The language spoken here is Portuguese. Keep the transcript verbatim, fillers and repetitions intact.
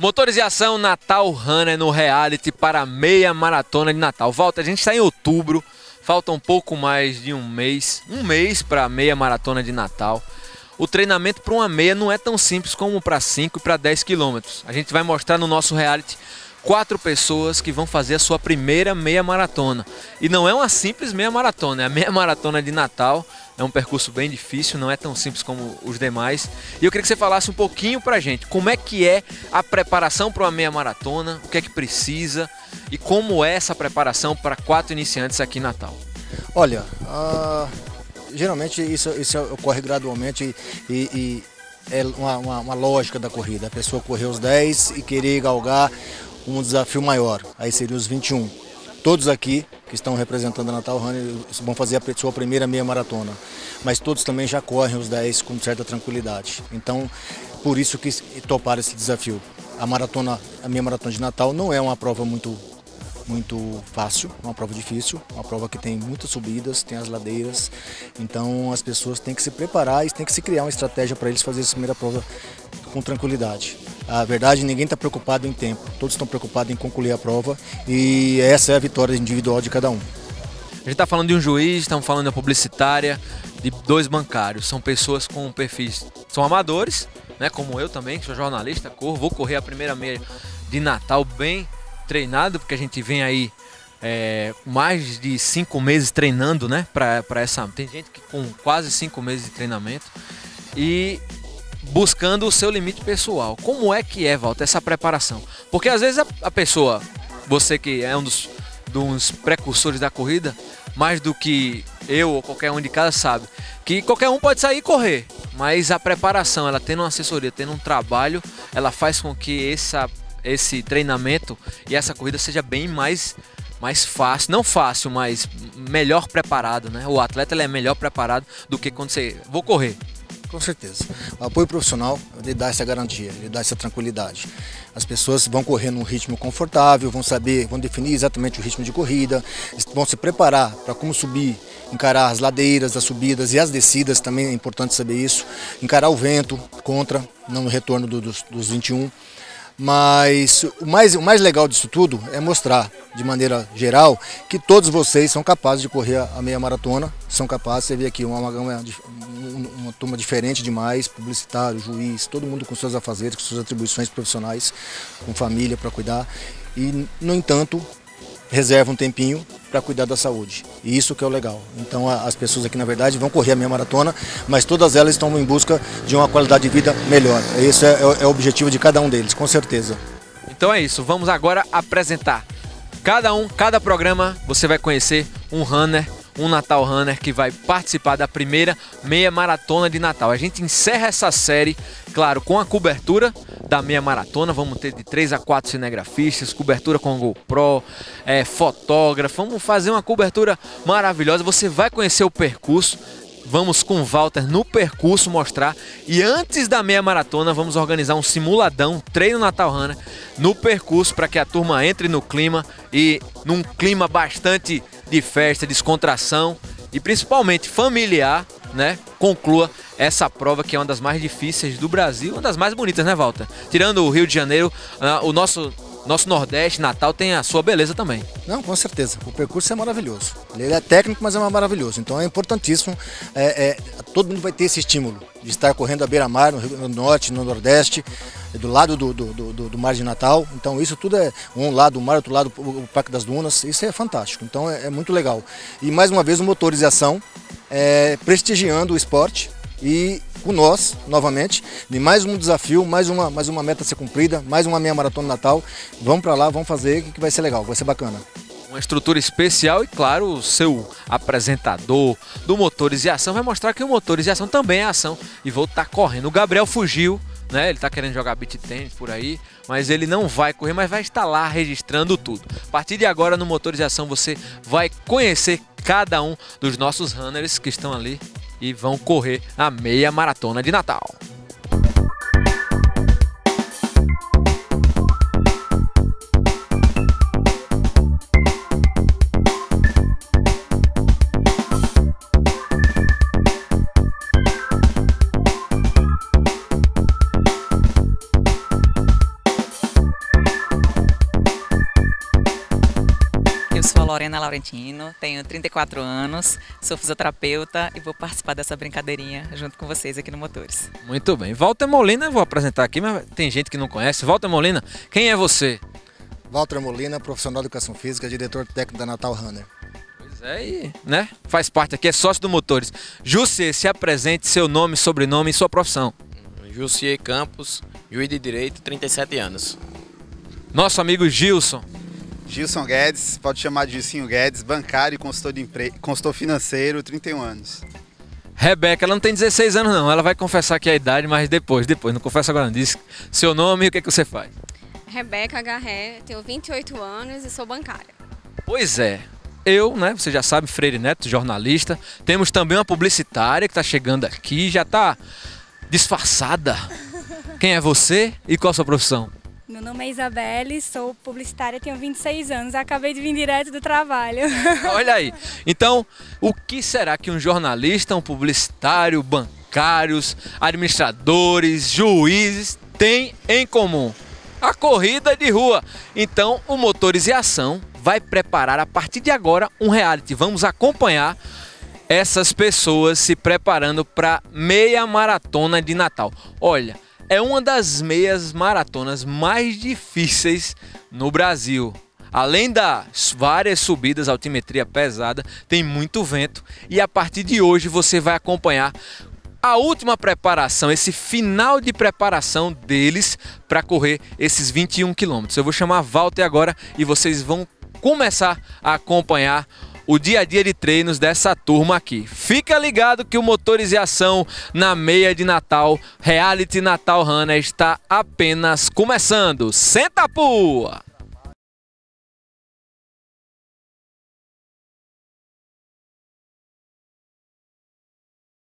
Motores e Ação Natal Runner no reality para a meia maratona de Natal. Walter, a gente está em outubro, falta um pouco mais de um mês, um mês para a meia maratona de Natal. O treinamento para uma meia não é tão simples como para cinco e para dez quilômetros. A gente vai mostrar no nosso reality quatro pessoas que vão fazer a sua primeira meia maratona. E não é uma simples meia maratona, é a meia maratona de Natal. É um percurso bem difícil, não é tão simples como os demais. E eu queria que você falasse um pouquinho pra gente como é que é a preparação para uma meia maratona, o que é que precisa e como é essa preparação para quatro iniciantes aqui em Natal. Olha, uh, geralmente isso, isso ocorre gradualmente e, e é uma, uma, uma lógica da corrida. A pessoa correr os dez e querer galgar um desafio maior, aí seria os vinte e um. Todos aqui que estão representando a Natal Runner vão fazer a sua primeira meia maratona, mas todos também já correm os dez com certa tranquilidade. Então, por isso que toparam esse desafio. A maratona, a meia maratona de Natal não é uma prova muito, muito fácil, é uma prova difícil, uma prova que tem muitas subidas, tem as ladeiras. Então, as pessoas têm que se preparar e têm que se criar uma estratégia para eles fazerem essa primeira prova com tranquilidade. A verdade, ninguém está preocupado em tempo, todos estão preocupados em concluir a prova e essa é a vitória individual de cada um. A gente está falando de um juiz, estamos falando da publicitária, de dois bancários, são pessoas com perfis, são amadores, né, como eu também, que sou jornalista, corro, vou correr a primeira meia de Natal bem treinado, porque a gente vem aí é, mais de cinco meses treinando, né, para essa, tem gente que com quase cinco meses de treinamento e buscando o seu limite pessoal. Como é que é, Walter, essa preparação? Porque às vezes a, a pessoa, você que é um dos, dos precursores da corrida, mais do que eu ou qualquer um de casa sabe, que qualquer um pode sair e correr, mas a preparação, ela tendo uma assessoria, tendo um trabalho, ela faz com que essa, esse treinamento e essa corrida seja bem mais, mais fácil, não fácil, mas melhor preparado, né? O atleta ele é melhor preparado do que quando você, vou correr. Com certeza. O apoio profissional ele dá essa garantia, ele dá essa tranquilidade. As pessoas vão correr num ritmo confortável, vão saber, vão definir exatamente o ritmo de corrida, vão se preparar para como subir, encarar as ladeiras, as subidas e as descidas, também é importante saber isso, encarar o vento contra, não no retorno do, dos, dos vinte e um. Mas o mais, o mais legal disso tudo é mostrar, de maneira geral, que todos vocês são capazes de correr a meia maratona, são capazes, você vê aqui uma, uma, uma turma diferente demais, publicitário, juiz, todo mundo com seus afazeres, com suas atribuições profissionais, com família para cuidar e, no entanto, reserva um tempinho para cuidar da saúde. E isso que é o legal. Então as pessoas aqui na verdade vão correr a meia maratona, mas todas elas estão em busca de uma qualidade de vida melhor. Esse é, é o objetivo de cada um deles, com certeza. Então é isso, vamos agora apresentar. Cada um, cada programa você vai conhecer um runner, um Natal Runner que vai participar da primeira meia maratona de Natal. A gente encerra essa série, claro, com a cobertura da meia maratona. Vamos ter de três a quatro cinegrafistas, cobertura com GoPro, é, fotógrafo. Vamos fazer uma cobertura maravilhosa. Você vai conhecer o percurso. Vamos com o Walter no percurso mostrar. E antes da meia maratona, vamos organizar um simuladão, treino Natal Runner, no percurso para que a turma entre no clima e num clima bastante de festa, descontração e principalmente familiar, né? Conclua essa prova que é uma das mais difíceis do Brasil, uma das mais bonitas, né, Walter? Tirando o Rio de Janeiro, uh, o nosso, nosso Nordeste, Natal, tem a sua beleza também. Não, com certeza. O percurso é maravilhoso. Ele é técnico, mas é maravilhoso. Então é importantíssimo. É, é, todo mundo vai ter esse estímulo de estar correndo à beira-mar, no Rio Norte, no Nordeste, do lado do, do, do, do Mar de Natal. Então isso tudo é um lado do mar, outro lado o Parque das Dunas. Isso é fantástico. Então é, é muito legal. E mais uma vez o Motores e Ação é, prestigiando o esporte e com nós, novamente, de mais um desafio, mais uma, mais uma meta a ser cumprida, mais uma meia maratona Natal. Vamos para lá, vamos fazer, que vai ser legal, vai ser bacana. Uma estrutura especial e, claro, o seu apresentador do Motores e Ação vai mostrar que o Motores e Ação também é ação e vou estar correndo. O Gabriel fugiu, né? Ele está querendo jogar beach tennis por aí, mas ele não vai correr, mas vai estar lá registrando tudo. A partir de agora no Motores e Ação você vai conhecer cada um dos nossos runners que estão ali e vão correr a meia maratona de Natal. Lorena Laurentino, tenho trinta e quatro anos, sou fisioterapeuta e vou participar dessa brincadeirinha junto com vocês aqui no Motores. Muito bem. Walter Molina, eu vou apresentar aqui, mas tem gente que não conhece. Walter Molina, quem é você? Walter Molina, profissional de educação física, diretor técnico da Natal Runner. Pois é, e, né? Faz parte aqui, é sócio do Motores. Jussier, se apresente, seu nome, sobrenome e sua profissão. Jussier Campos, juiz de direito, trinta e sete anos. Nosso amigo Gilson. Gilson Guedes, pode chamar de Gilcinho Guedes, bancário e consultor, de empre... consultor financeiro, trinta e um anos. Rebeca, ela não tem dezesseis anos não, ela vai confessar aqui a idade, mas depois, depois, não confessa agora não. Diz seu nome e o que, é que você faz. Rebeca Garré, tenho vinte e oito anos e sou bancária. Pois é, eu, né, você já sabe, Freire Neto, jornalista, temos também uma publicitária que está chegando aqui, já está disfarçada. Quem é você e qual a sua profissão? Meu nome é Isabelle, sou publicitária, tenho vinte e seis anos, acabei de vir direto do trabalho. Olha aí, então o que será que um jornalista, um publicitário, bancários, administradores, juízes têm em comum? A corrida de rua. Então o Motores em Ação vai preparar a partir de agora um reality. Vamos acompanhar essas pessoas se preparando para meia maratona de Natal. Olha, é uma das meias maratonas mais difíceis no Brasil. Além das várias subidas, altimetria pesada, tem muito vento e a partir de hoje você vai acompanhar a última preparação, esse final de preparação deles para correr esses vinte e um quilômetros. Eu vou chamar Walter agora e vocês vão começar a acompanhar o dia a dia de treinos dessa turma aqui. Fica ligado que o Motores em Ação na meia de Natal, Reality Natal Runner, está apenas começando. Senta a pua!